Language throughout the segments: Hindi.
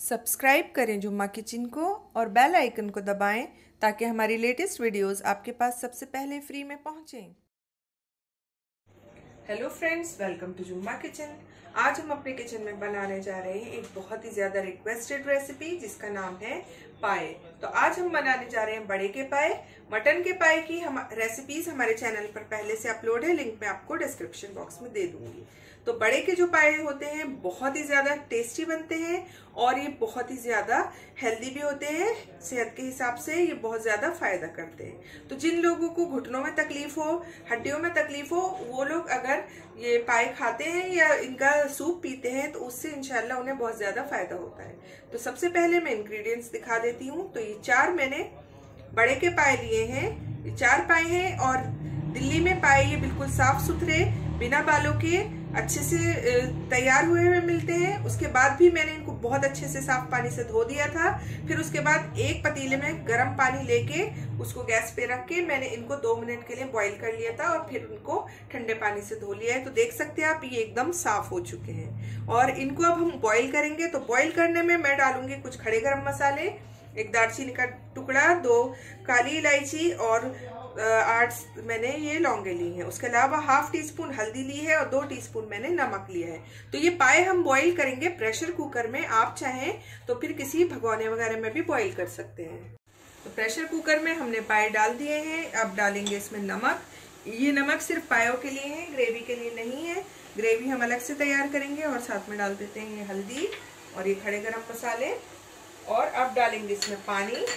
सब्सक्राइब करें जुम्मा किचन को और बेल आइकन को दबाएं ताकि हमारी लेटेस्ट वीडियोस आपके पास सबसे पहले फ्री में पहुंचें। Hello friends, welcome to Jumma kitchen. आज हम अपने किचन में बनाने जा रहे हैं एक बहुत ही ज़्यादा रिक्वेस्टेड रेसिपी जिसका नाम है पाए। तो आज हम बनाने जा रहे हैं बड़े के पाए। मटन के पाए की हम रेसिपीज हमारे चैनल पर पहले से अपलोड है, लिंक मैं आपको डिस्क्रिप्शन बॉक्स में दे दूंगी। तो बड़े के जो पाए होते हैं बहुत ही ज़्यादा टेस्टी बनते हैं और ये बहुत ही ज़्यादा हेल्दी भी होते हैं। सेहत के हिसाब से ये बहुत ज़्यादा फायदा करते हैं। तो जिन लोगों को घुटनों में तकलीफ हो, हड्डियों में तकलीफ हो, वो लोग अगर ये पाए खाते हैं या इनका सूप पीते हैं तो उससे इंशाल्लाह उन्हें बहुत ज़्यादा फायदा होता है। तो सबसे पहले मैं इंग्रेडिएंट्स दिखा देती हूँ। तो ये 4 मैंने बड़े के पाए लिए हैं। ये 4 पाए हैं और दिल्ली में पाए ये बिल्कुल साफ सुथरे बिना बालों के अच्छे से तैयार हुए हुए मिलते हैं। उसके बाद भी मैंने इनको बहुत अच्छे से साफ पानी से धो दिया था। फिर उसके बाद एक पतीले में गर्म पानी लेके उसको गैस पे रख के मैंने इनको 2 मिनट के लिए बॉईल कर लिया था और फिर उनको ठंडे पानी से धो लिया है। तो देख सकते हैं आप, ये एकदम साफ हो चुके हैं। और इनको अब हम बॉईल करेंगे। तो बॉईल करने में मैं डालूंगी कुछ खड़े गरम मसाले, 1 दालचीनी का टुकड़ा, 2 काली इलायची और 8 मैंने ये लौंगे ली हैं। उसके अलावा ½ टीस्पून हल्दी ली है और 2 टीस्पून मैंने नमक लिया है। तो ये पाए हम बॉईल करेंगे प्रेशर कुकर में। आप चाहें तो फिर किसी भगोने वगैरह में भी बॉईल कर सकते हैं। तो प्रेशर कुकर में हमने पाए डाल दिए हैं। अब डालेंगे इसमें नमक। ये नमक सिर्फ पायों के लिए है, ग्रेवी के लिए नहीं है। ग्रेवी हम अलग से तैयार करेंगे। और साथ में डाल देते हैं ये हल्दी और ये खड़े गरम मसाले। और अब डालेंगे इसमें पानी।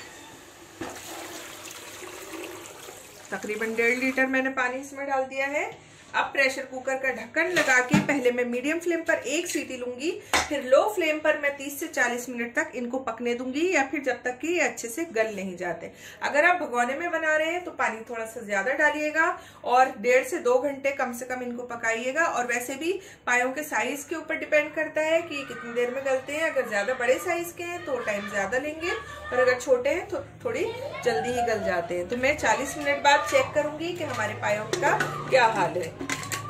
तकरीबन 1.5 लीटर मैंने पानी इसमें डाल दिया है। अब प्रेशर कुकर का ढक्कन लगा के पहले मैं मीडियम फ्लेम पर 1 सीटी लूंगी, फिर लो फ्लेम पर मैं 30 से 40 मिनट तक इनको पकने दूंगी, या फिर जब तक कि ये अच्छे से गल नहीं जाते। अगर आप भगोने में बना रहे हैं तो पानी थोड़ा सा ज्यादा डालिएगा और 1.5 से 2 घंटे कम से कम इनको पकाइएगा। और वैसे भी पायों के साइज के ऊपर डिपेंड करता है कि कितनी देर में गलते हैं। अगर ज्यादा बड़े साइज के हैं तो टाइम ज्यादा लेंगे और अगर छोटे हैं तो थोड़ी जल्दी ही गल जाते हैं। तो मैं 40 मिनट बाद चेक करूंगी कि हमारे पायों का क्या हाल है।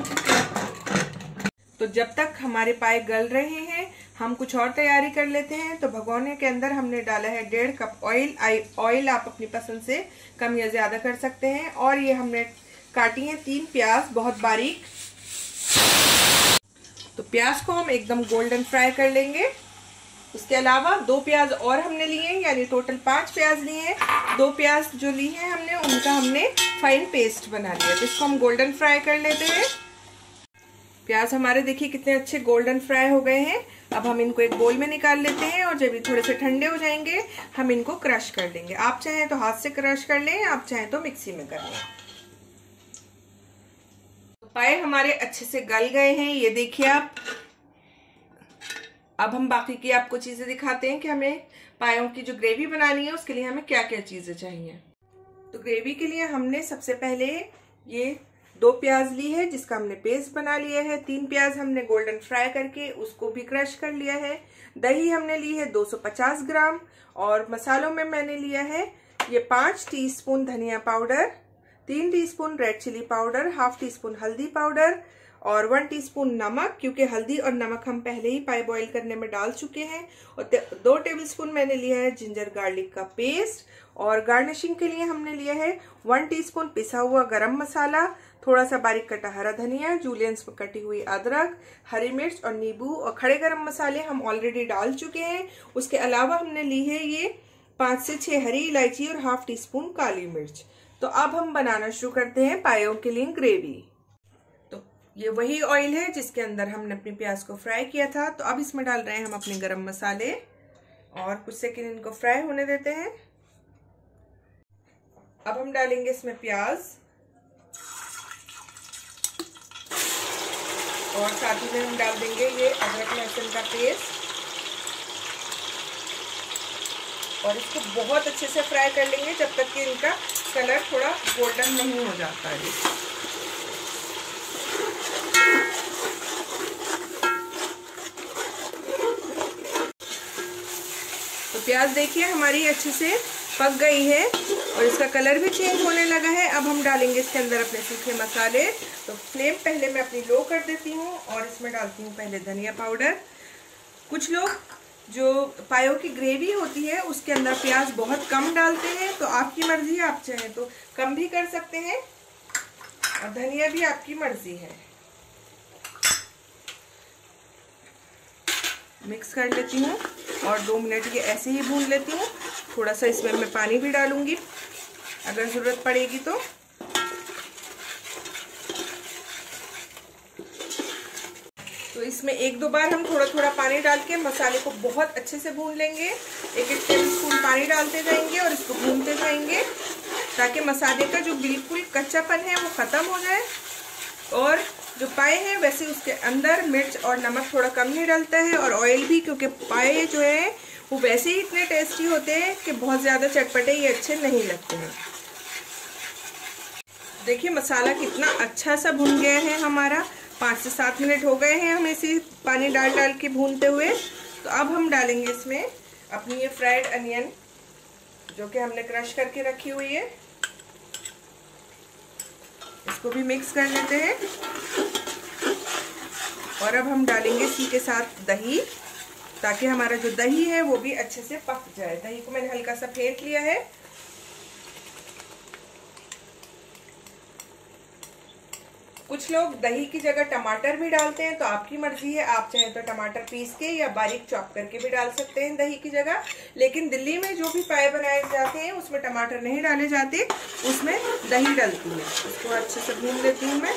तो जब तक हमारे पाए गल रहे हैं हम कुछ और तैयारी कर लेते हैं। तो भगोने के अंदर हमने डाला है 1.5 कप ऑयल। ऑयल आप अपनी पसंद से कम या ज्यादा कर सकते हैं। और ये हमने काटी है 3 प्याज बहुत बारीक। तो प्याज को हम एकदम गोल्डन फ्राई कर लेंगे। उसके अलावा 2 प्याज और हमने लिए हैं, यानी टोटल 5 प्याज लिए हैं। 2 प्याज जो ली हैं हमने उनका हमने फाइन पेस्ट बना लिया। तो इसको हम गोल्डन फ्राई कर लेते हैं। प्याज हमारे देखिए कितने अच्छे गोल्डन फ्राई हो गए हैं। अब हम इनको एक बोल में निकाल लेते हैं और जब ये थोड़े से ठंडे हो जाएंगे हम इनको क्रश कर लेंगे। आप चाहें तो हाथ से क्रश कर लें, आप चाहें तो मिक्सी में कर लें। तो पाए हमारे अच्छे से गल गए हैं, ये देखिए आप। अब हम बाकी की आपको चीजें दिखाते हैं कि हमें पायों की जो ग्रेवी बनानी है उसके लिए हमें क्या क्या चीजें चाहिए। तो ग्रेवी के लिए हमने सबसे पहले ये 2 प्याज ली है जिसका हमने पेस्ट बना लिया है। 3 प्याज हमने गोल्डन फ्राई करके उसको भी क्रश कर लिया है। दही हमने ली है 250 ग्राम। और मसालों में मैंने लिया है ये 5 टीस्पून धनिया powder, 3 teaspoon red chilli powder, ½ teaspoon हल्दी पाउडर और 1 टीस्पून नमक, क्योंकि हल्दी और नमक हम पहले ही पाए बॉईल करने में डाल चुके हैं। और 2 टेबलस्पून मैंने लिया है जिंजर गार्लिक का पेस्ट। और गार्निशिंग के लिए हमने लिया है 1 टीस्पून पिसा हुआ गरम मसाला, थोड़ा सा बारीक कटा हरा धनिया, जूलियंस में कटी हुई अदरक, हरी मिर्च और नींबू। और खड़े गरम मसाले हम ऑलरेडी डाल चुके हैं। उसके अलावा हमने ली है ये 5 से 6 हरी इलायची और ½ टीस्पून काली मिर्च। तो अब हम बनाना शुरू करते हैं पायों के लिए ग्रेवी। तो ये वही ऑयल है जिसके अंदर हमने अपनी प्याज को फ्राई किया था। तो अब इसमें डाल रहे हैं हम अपने गरम मसाले और कुछ सेकंड इनको फ्राई होने देते हैं। अब हम डालेंगे इसमें प्याज और साथ ही में हम डाल देंगे ये अदरक लहसुन का पेस्ट और इसको बहुत अच्छे से फ्राई कर लेंगे जब तक कि इनका कलर थोड़ा गोल्डन नहीं हो जाता है। तो प्याज देखिए हमारी अच्छे से पक गई है और इसका कलर भी चेंज होने लगा है। अब हम डालेंगे इसके अंदर अपने सूखे मसाले। तो फ्लेम पहले मैं अपनी लो कर देती हूँ और इसमें डालती हूँ पहले धनिया पाउडर। कुछ लोग जो पायों की ग्रेवी होती है उसके अंदर प्याज बहुत कम डालते हैं, तो आपकी मर्जी है, आप चाहें तो कम भी कर सकते हैं और धनिया भी आपकी मर्जी है। मिक्स कर लेती हूँ और 2 मिनट ये ऐसे ही भून लेती हूँ। थोड़ा सा इसमें मैं पानी भी डालूंगी अगर ज़रूरत पड़ेगी तो इसमें 1-2 बार हम थोड़ा थोड़ा पानी डाल के मसाले को बहुत अच्छे से भून लेंगे। 1-1 टेबलस्पून पानी डालते जाएंगे और इसको भूनते जाएंगे ताकि मसाले का जो बिल्कुल कच्चापन है वो ख़त्म हो जाए। और जो पाए हैं वैसे उसके अंदर मिर्च और नमक थोड़ा कम ही डलता है और ऑयल भी, क्योंकि पाए जो है वो वैसे ही इतने टेस्टी होते हैं कि बहुत ज़्यादा चटपटे ये अच्छे नहीं लगते हैं। देखिए मसाला कितना अच्छा सा भुन गया है हमारा। 5 से 7 मिनट हो गए हैं हमें इसे पानी डाल डाल के भूनते हुए। तो अब हम डालेंगे इसमें अपनी ये फ्राइड अनियन जो कि हमने क्रश करके रखी हुई है। इसको भी मिक्स कर लेते हैं और अब हम डालेंगे इसी के साथ दही, ताकि हमारा जो दही है वो भी अच्छे से पक जाए। दही को मैंने हल्का सा फेंट लिया है। कुछ लोग दही की जगह टमाटर भी डालते हैं, तो आपकी मर्जी है, आप चाहें तो टमाटर पीस के या बारीक चॉप करके भी डाल सकते हैं दही की जगह। लेकिन दिल्ली में जो भी पाए बनाए जाते हैं उसमें टमाटर नहीं डाले जाते, उसमें दही डलती है। इसको अच्छे से भून लेती हूँ मैं।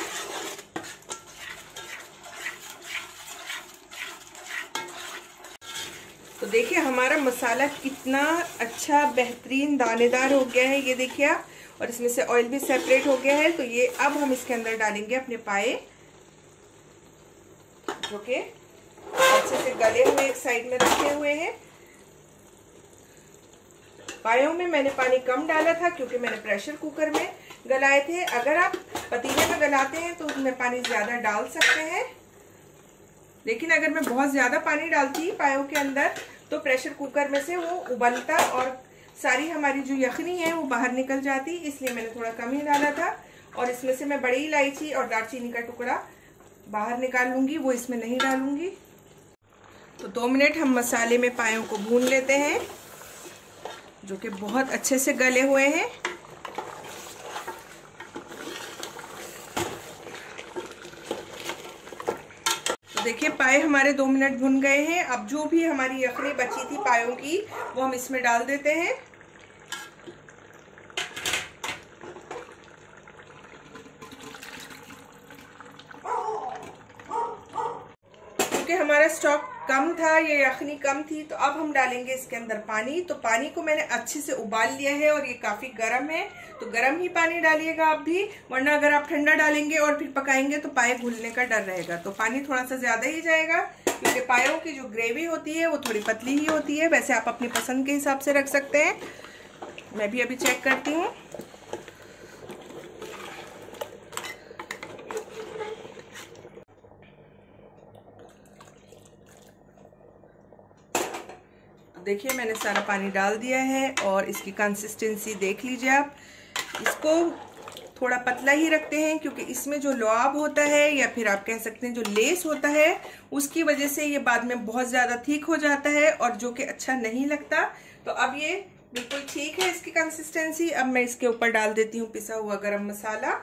तो देखिए हमारा मसाला कितना अच्छा बेहतरीन दानेदार हो गया है, ये देखिए आप, और इसमें से ऑयल भी सेपरेट हो गया है। तो ये अब हम इसके अंदर डालेंगे अपने पाए जो कि अच्छे से गले हुए एक साइड में रखे हुए हैं। पायों में मैंने पानी कम डाला था क्योंकि मैंने प्रेशर कुकर में गलाए थे। अगर आप पतीले में गलाते हैं तो उसमें पानी ज्यादा डाल सकते हैं, लेकिन अगर मैं बहुत ज्यादा पानी डालती पायों के अंदर तो प्रेशर कुकर में से वो उबलता और सारी हमारी जो यखनी है वो बाहर निकल जाती, इसलिए मैंने थोड़ा कम ही डाला था। और इसमें से मैं बड़ी इलायची और दालचीनी का टुकड़ा बाहर निकाल लूंगी, वो इसमें नहीं डालूंगी। तो 2 मिनट हम मसाले में पायों को भून लेते हैं जो कि बहुत अच्छे से गले हुए हैं। तो देखिए पाए हमारे 2 मिनट भुन गए हैं। अब जो भी हमारी यखनी बची थी पायों की वो हम इसमें डाल देते हैं। क्योंकि हमारा स्टॉक कम था, ये यखनी कम थी, तो अब हम डालेंगे इसके अंदर पानी। तो पानी को मैंने अच्छे से उबाल लिया है और ये काफी गर्म है, तो गर्म ही पानी डालिएगा आप भी, वरना अगर आप ठंडा डालेंगे और फिर पकाएंगे तो पाए घुलने का डर रहेगा। तो पानी थोड़ा सा ज्यादा ही जाएगा क्योंकि पायों की जो ग्रेवी होती है वो थोड़ी पतली ही होती है। वैसे आप अपनी पसंद के हिसाब से रख सकते हैं। मैं भी अभी चेक करती हूँ। देखिए मैंने सारा पानी डाल दिया है और इसकी कंसिस्टेंसी देख लीजिए आप। इसको थोड़ा पतला ही रखते हैं क्योंकि इसमें जो लुआब होता है या फिर आप कह सकते हैं जो लेस होता है उसकी वजह से ये बाद में बहुत ज़्यादा थिक हो जाता है और जो कि अच्छा नहीं लगता। तो अब ये बिल्कुल ठीक है इसकी कंसिस्टेंसी। अब मैं इसके ऊपर डाल देती हूँ पिसा हुआ गरम मसाला।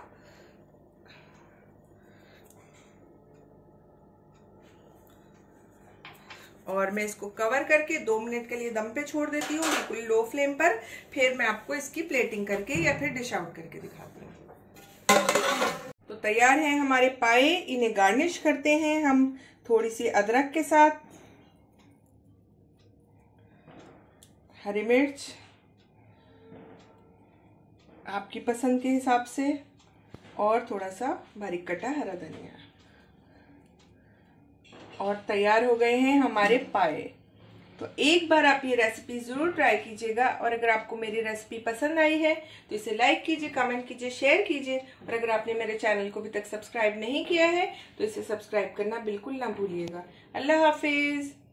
और मैं इसको कवर करके 2 मिनट के लिए दम पे छोड़ देती हूँ बिल्कुल लो फ्लेम पर। फिर मैं आपको इसकी प्लेटिंग करके या फिर डिश आउट करके दिखाती हूँ। तो तैयार हैं हमारे पाए। इन्हें गार्निश करते हैं हम थोड़ी सी अदरक के साथ, हरी मिर्च आपकी पसंद के हिसाब से और थोड़ा सा बारीक कटा हरा धनिया। और तैयार हो गए हैं हमारे पाए। तो एक बार आप ये रेसिपी ज़रूर ट्राई कीजिएगा और अगर आपको मेरी रेसिपी पसंद आई है तो इसे लाइक कीजिए, कमेंट कीजिए, शेयर कीजिए। और अगर आपने मेरे चैनल को अभी तक सब्सक्राइब नहीं किया है तो इसे सब्सक्राइब करना बिल्कुल ना भूलिएगा। अल्लाह हाफिज़।